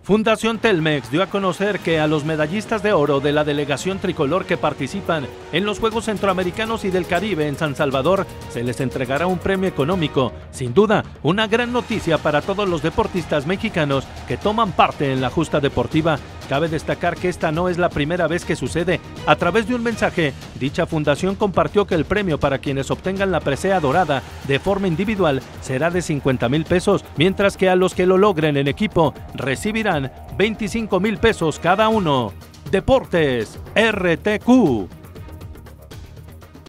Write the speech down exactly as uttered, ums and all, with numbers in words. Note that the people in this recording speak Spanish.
Fundación Telmex dio a conocer que a los medallistas de oro de la delegación tricolor que participan en los Juegos Centroamericanos y del Caribe en San Salvador se les entregará un premio económico. Sin duda, una gran noticia para todos los deportistas mexicanos que toman parte en la justa deportiva. Cabe destacar que esta no es la primera vez que sucede. A través de un mensaje, dicha fundación compartió que el premio para quienes obtengan la presea dorada de forma individual será de cincuenta mil pesos, mientras que a los que lo logren en equipo recibirán veinticinco mil pesos cada uno. Deportes R T Q.